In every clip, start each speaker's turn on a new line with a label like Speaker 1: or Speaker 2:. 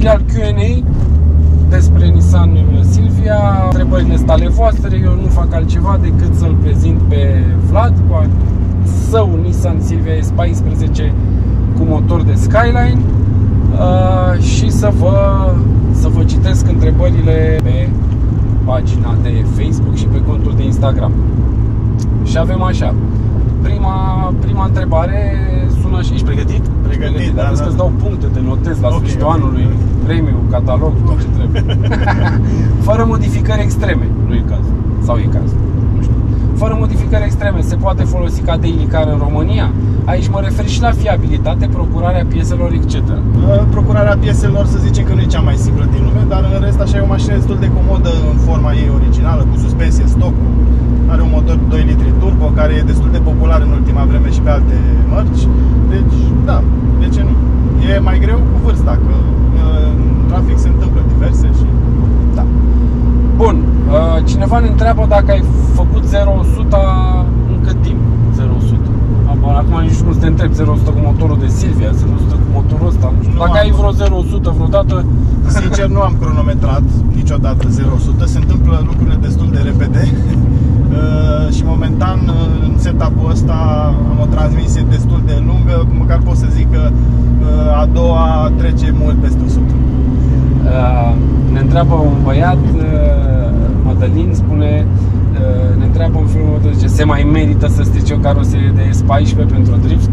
Speaker 1: material Q&A despre Nissan Silvia. Întrebările sunt ale voastre, eu nu fac altceva decât să-l prezint pe Vlad cu său Nissan Silvia S14 cu motor de Skyline și să vă citesc întrebările pe pagina de Facebook și pe contul de Instagram. Și avem așa. Prima întrebare sună așa. Ești pregătit?
Speaker 2: Pregătit, da.
Speaker 1: Că îți dau puncte, te notez la sfârșitul anului, premiu, catalog, tot ce trebuie. Fără modificări extreme, nu e cazul. Sau e cazul, nu știu. Fără modificări extreme, se poate folosi ca daily car în România? Aici mă refer și la fiabilitate, procurarea pieselor, etc.
Speaker 2: Procurarea pieselor, să zicem că nu e cea mai simplă din lume, dar în rest așa e o mașină destul de comodă în forma ei originală, cu suspensie stock. Are un motor 2 litri turbo care e destul de popular în ultima vreme și pe alte mărci. Deci, da, de ce nu? E mai greu cu vârsta, că în trafic se întâmplă diverse și da.
Speaker 1: Bun, cineva ne întreabă dacă ai făcut 0-100 în cât timp? 0-100. Acum nici nu te întreb 0-100 cu motorul de Silvia, 0-100 cu motorul ăsta. Nu știu. Dacă ai vreo 0-100 vreodată.
Speaker 2: Sincer, nu am cronometrat niciodată 0-100. Se întâmplă lucrurile destul de repede. Și momentan în setup-ul ăsta am o transmisie destul de lungă. Măcar pot să zic că a doua trece mult peste 100.
Speaker 1: Ne întreabă un băiat, Mădălin, spune, ne întreabă în felul următor, zice, se mai merită să strici o caroserie de S14 pentru drift?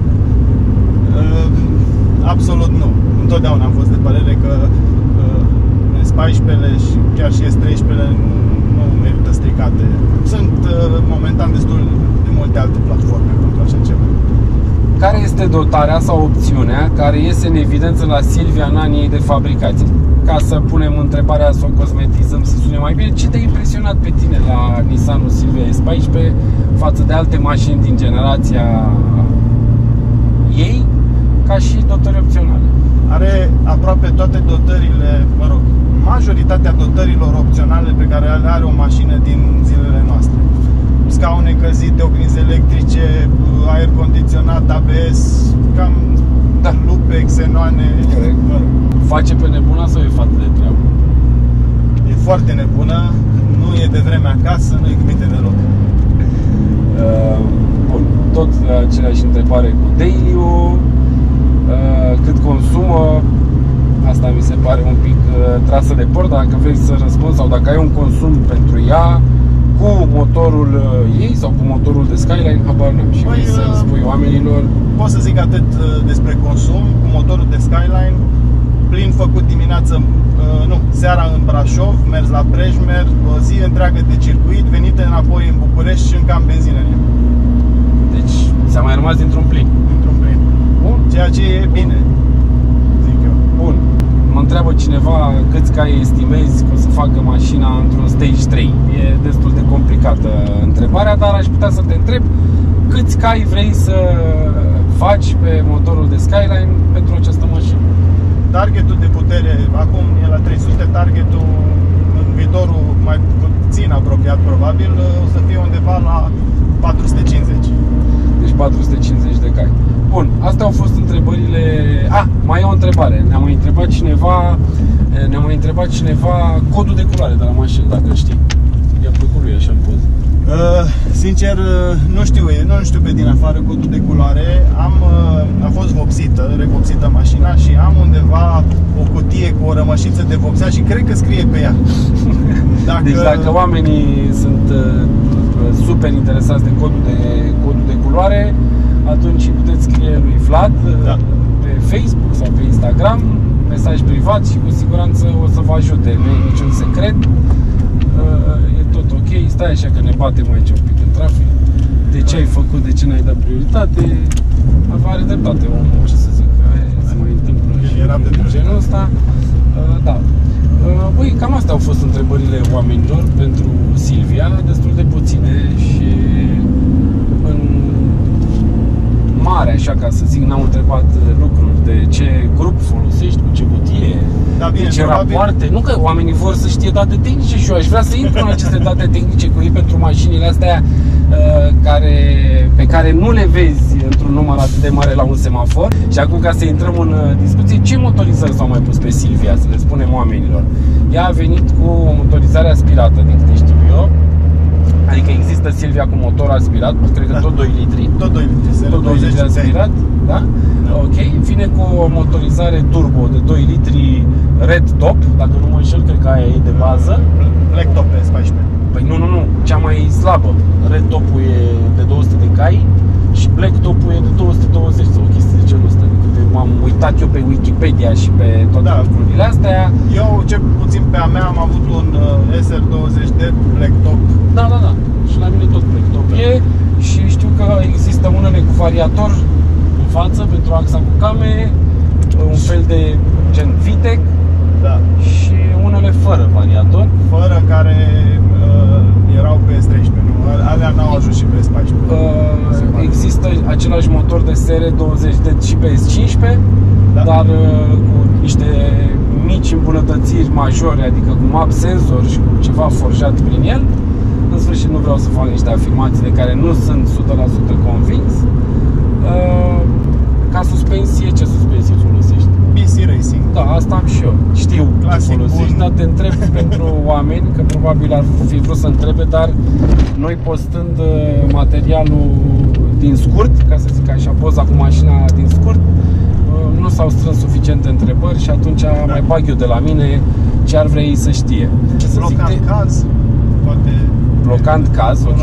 Speaker 2: Absolut nu. Întotdeauna am fost de părere că S14-le și chiar și S13-le nu merită stricate. Sunt momentan destul de multe alte platforme pentru așa ceva.
Speaker 1: Care este dotarea sau opțiunea care iese în evidență la Silvia în anii de fabricație? Ca să punem întrebarea, să o cosmetizăm, să sune mai bine, ce te-a impresionat pe tine la Nissan Silvia S14 față de alte mașini din generația ei, ca și dotări opționale?
Speaker 2: Are aproape toate dotările, mă rog, majoritatea dotărilor opționale pe care le are o mașină din zilele noastre. Scaune încălzite, oglinzi electrice, aer condiționat, ABS, cam da. Lupe, xenoane.
Speaker 1: Face pe nebuna sau e fată de treabă?
Speaker 2: E foarte nebună, nu e de vreme acasă, nu e gândite deloc.
Speaker 1: Bun, tot aceleași întrebare cu daily-ul. Cât consumă? Asta mi se pare un pic trasă de păr, dacă vrei să răspunzi sau dacă ai un consum pentru ea cu motorul ei sau cu motorul de Skyline, habar n-am. Și vrei să spui oamenilor.
Speaker 2: Pot să zic atât despre consum cu motorul de Skyline, plin făcut dimineață, seara în Brașov, mers la Prejmer, o zi întreagă de circuit, venite înapoi în București și încă am benzină în ea.
Speaker 1: Deci ți-a mai rămas dintr-un plin.
Speaker 2: Dintr-un plin.
Speaker 1: Bun.
Speaker 2: Ceea ce e bine, zic eu.
Speaker 1: Bun. Mă întreabă cineva câți cai estimezi că o să facă mașina într-un stage 3. E destul de complicată întrebarea, dar aș putea să te întreb câți cai vrei să faci pe motorul de Skyline pentru această mașină.
Speaker 2: Targetul de putere acum e la 300, targetul în viitorul mai puțin apropiat probabil o să fie undeva la 450.
Speaker 1: Deci 450 de cai. Bun, astea au fost întrebările. Mai e o întrebare. Ne-a mai întrebat cineva codul de culoare de la mașină, dacă știi. I-a plăcut lui așa în poză.
Speaker 2: Sincer, nu știu pe din afară codul de culoare. A fost revopsită mașina și am undeva o cutie cu o rămășiță de vopsea și cred că scrie pe ea.
Speaker 1: Deci dacă oamenii sunt super interesați de codul de culoare, atunci puteți scrie lui Vlad pe Facebook sau pe Instagram, mesaj privat și cu siguranță o să vă ajute. Nu e niciun secret. E tot ok, stai așa că ne batem aici un pic în trafic. De ce ai făcut, de ce n-ai dat prioritate? Are dreptate omul, ce să zic, se mai întâmplă și în genul ăsta. Da. Băi, cam astea au fost întrebările oamenilor pentru Silvia, destul de puține și în mare, așa ca să zic, n-au întrebat lucruri de ce grup folosești, cu ce cutie,
Speaker 2: bine,
Speaker 1: de ce rapoarte. Nu că oamenii vor să știe date tehnice și eu aș vrea să intru în aceste date tehnice cu ei pentru mașinile astea pe care nu le vezi într-un număr atât de mare la un semafor. Și acum, ca să intrăm în discuție, ce motorizări s-au mai pus pe Silvia, să le spunem oamenilor? Ea a venit cu o motorizare aspirată, din câte știu eu. Adică există Silvia cu motor aspirat, cred că tot 2 litri.
Speaker 2: Tot 2 litri,
Speaker 1: tot 2 litri aspirat, da? Ok, vine cu o motorizare turbo de 2 litri red top, dacă nu mă înșel, cred că aia e de bază.
Speaker 2: Black top pe S14.
Speaker 1: Păi nu, cea mai slabă. Red top-ul e de 200 de cai și black top-ul e de 220 sau o chestie de genul ăsta. M-am uitat eu pe Wikipedia și pe toate lucrurile astea.
Speaker 2: Eu, cel puțin pe a mea, am avut un SR20 de black top.
Speaker 1: Da. Și la mine tot black top e. Și știu că există unele cu variator în față pentru axa cu came, un fel de gen VTEC.
Speaker 2: Da.
Speaker 1: Și unele fără variator.
Speaker 2: Fără, care erau pe S13, nu? Alea n-au ajuns și pe S14.
Speaker 1: Există același motor de SR20D și pe S15, dar cu niște mici îmbunătățiri majore, adică cu map senzor și cu ceva forjat prin el. În sfârșit, nu vreau să fac niște afirmații de care nu sunt 100% convins. Ca suspensie, ce suspensie folosești?
Speaker 2: BC Racing.
Speaker 1: Da, asta am și eu. Știu ce folosești, dar te întreb pentru oameni, că probabil ar fi vrut să întrebe, dar noi postând materialul din scurt, ca să zic așa, poza cu mașina din scurt, nu s-au strâns suficiente întrebări și atunci mai bag eu de la mine ce ar vrea ei să știe.
Speaker 2: Blocant caz, poate...
Speaker 1: Blocant caz, ok.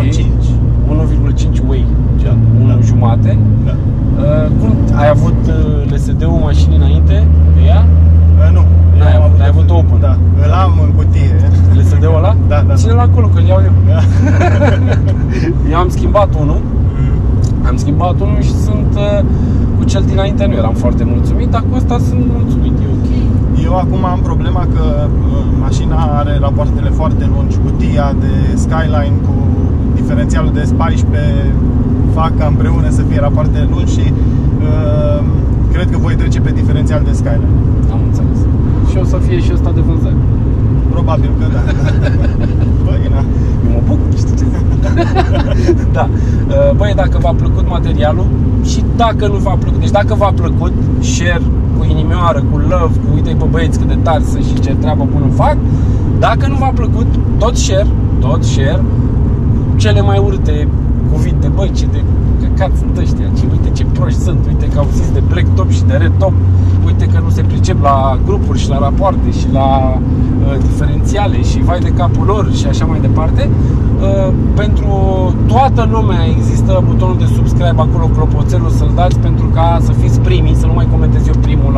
Speaker 1: 1,5 Way, gen 1,5.
Speaker 2: Da.
Speaker 1: Cum ai avut LSD-ul mașinii înainte de ea?
Speaker 2: Nu.
Speaker 1: Ai avut open?
Speaker 2: Da. Îl am în cutie.
Speaker 1: LSD-ul ăla?
Speaker 2: Da.
Speaker 1: Ține-l acolo, că îl iau eu. Eu am schimbat unul. Am schimbat unul și sunt cu cel dinainte nu eram foarte mulțumit, dar cu ăsta sunt mulțumit, e ok.
Speaker 2: Eu acum am problema că mașina are rapoartele foarte lungi, cutia de Skyline cu diferențialul de S14 fac ca împreună să fie rapoarte lungi și cred că voi trece pe diferențial de Skyline.
Speaker 1: Am înțeles. Și o să fie și ăsta de vânzare.
Speaker 2: Probabil că da. Băi, na.
Speaker 1: Eu mă bucur, știi ce? Da. Băi, dacă v-a plăcut materialul și dacă nu v-a plăcut, deci dacă v-a plăcut, share cu inimioară, cu love, cu uite-i pe băieți cât de tari sunt și ce treabă bună fac. Dacă nu v-a plăcut, tot share cele mai urâte cuvinte, băi, ce de căcat sunt ăștia, uite ce proști sunt, uite că au zis de black top și de red top, uite că nu se pricep la grupuri și la rapoarte și la diferențiale și vai de capul lor și așa mai departe. Pentru toată lumea există butonul de subscribe acolo, clopoțelul, să-l dați pentru ca să fiți primii, să nu mai comentez eu primul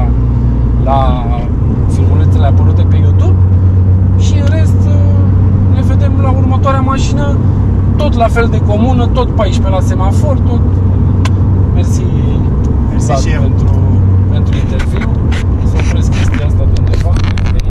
Speaker 1: la filmulețele apărute pe YouTube. Și în rest ne vedem la următoarea mașină, tot la fel de comună, tot 14 la semafor, tot. Mersi.
Speaker 2: Mersi și eu.